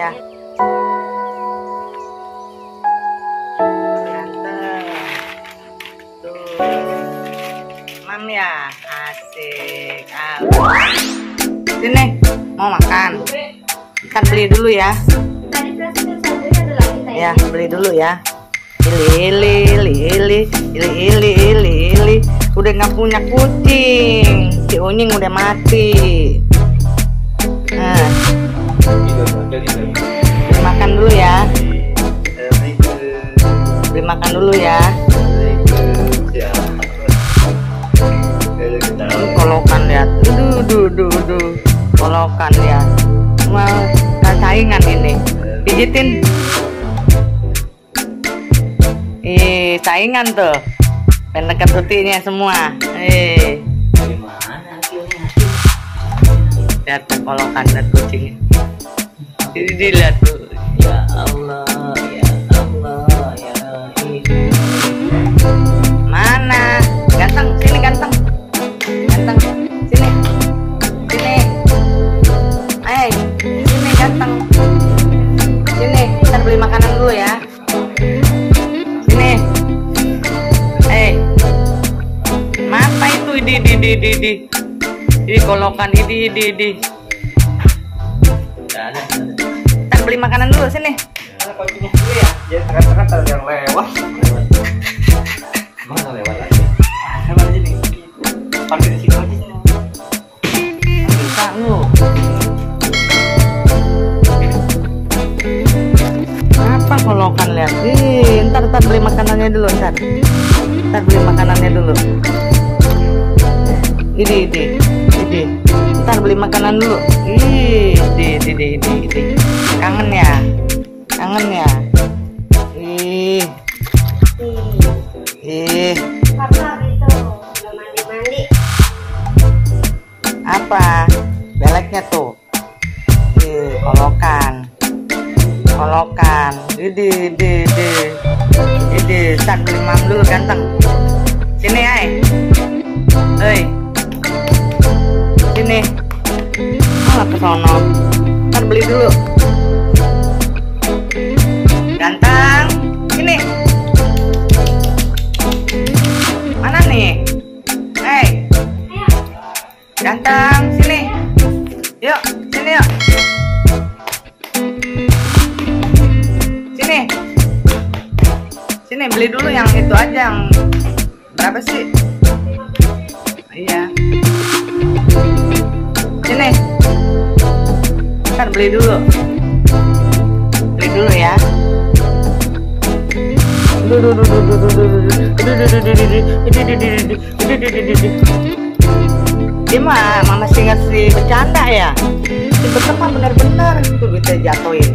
ya. Ganteng. Tuh. Mam ya, asik. Sini, mau makan. Kan beli dulu ya. Ya, beli dulu ya. Ili. Udah nggak punya kucing. Si Unying udah mati. Nah, beli makan dulu ya. Beli makan dulu ya. Kolokan lihat. Duh. Kolokan lihat. Mau saingan ini. Pijitin. Saingan tuh. Pendekat tutinya semua. Gimana hasilnya? Lihat tuh kolokan dan kucingnya. Jadi dilihat tuh. Ya Allah, ya ini. Mana? Ganteng, sini ganteng. Ganteng, sini. Sini. Sini ganteng. Sini, kita beli makanan dulu ya. Sini. Apa itu? Ini kolokan ini. Ada. Kita beli makanan dulu sini. Mana kuncinya dulu ya? Jadi tengah-tengah ada yang lewat. Mana lewat lagi? Lewat aja nih. Parkir di situ aja. Bisa lu. Apa kolokan lihat? Ntar beli makanannya dulu ntar. Beli makanannya dulu. Ini. Ntar beli makanan dulu. Ini. Kangen ya. Papa itu belum mandi. Apa? Beleknya tuh. Kolokan. Ini. Ntar beli mam dulu ganteng. Sini sini. Malah ke sono. Ntar beli dulu. Ganteng. Sini. Mana nih? Ganteng, sini. Yuk, sini yuk. Sini beli dulu yang itu aja, yang berapa sih? Iya. Sini. Ntar beli dulu ya. Dia mama sih ngasih bercanda ya. Si bener mah bener-bener tuh duitnya jatuhin.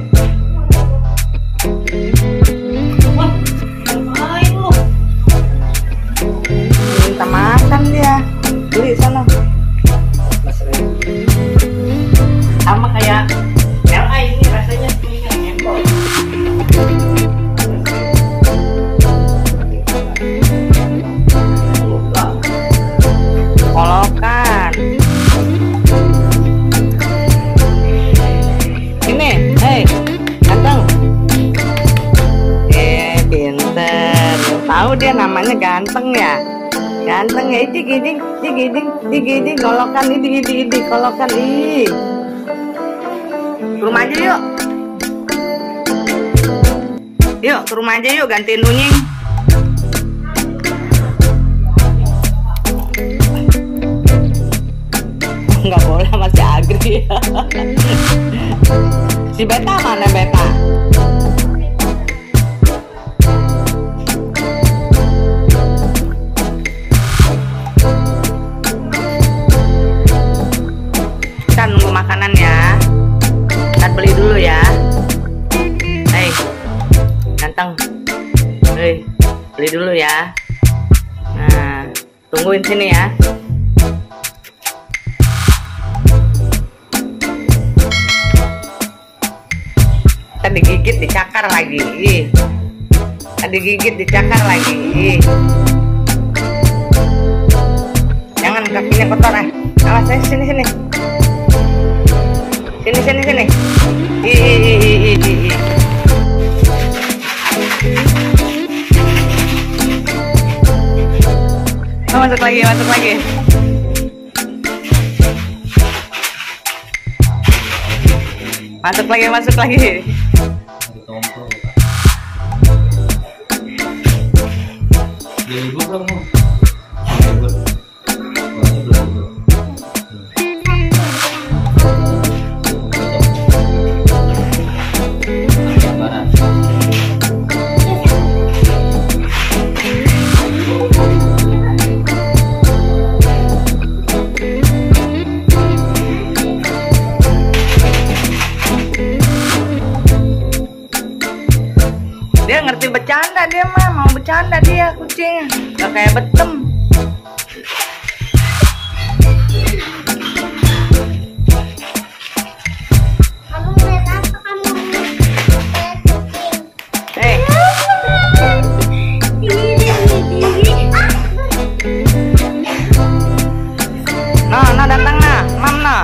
Minta makan dia. Beli sana. Sama kayak LA ini rasanya punya handphone. Kolokan. Ini, ganteng. Pinter. Tahu dia namanya ganteng ya. Ganteng ya, gini, kolokan ini, kolokan ini. Ke rumah aja yuk. Yuk, ke rumah aja yuk, gantiin Unying. Nggak boleh, masih agri. Si Beta mana Beta? Kita nunggu makanan ya. Kita beli dulu ya. Ganteng. Beli dulu ya. Nah, tungguin sini ya. Digigit, dicakar lagi. Digigit, dicakar lagi. Jangan kakinya kotor. Awas, sini. Sini. Oh, masuk lagi, masuk lagi. Masuk lagi, masuk lagi. Libur belum? Dia ngerti bercanda, dia mah mau bercanda dia kucing, gak kayak betem. Kamu ngeliat apa kamu? Ngeliat kucing. Hei, nah datang nah, mam nah.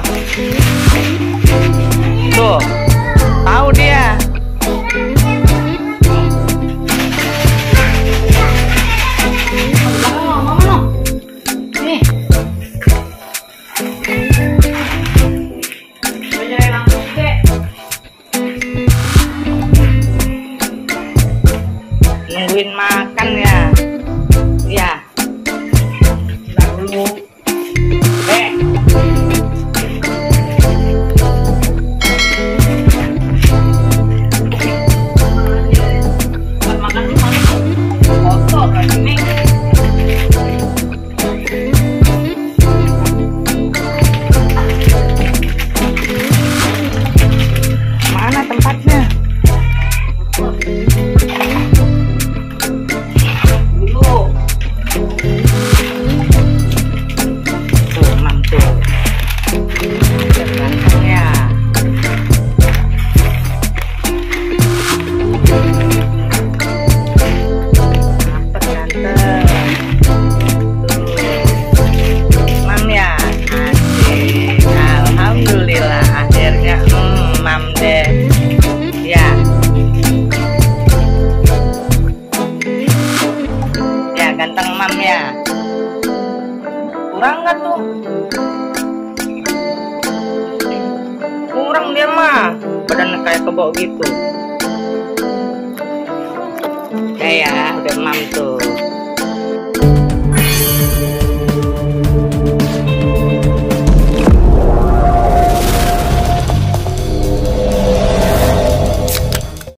Tuh, tahu dia. Nungguin makan ya. Ya. Bentar dulu. Buat makan dulu, Mas. Kotor lagi nih. Mana tempatnya? Ganteng mam ya. Kurang nggak tuh? Kurang dia mah, badannya kayak kebok gitu. Kayak udah mam tuh.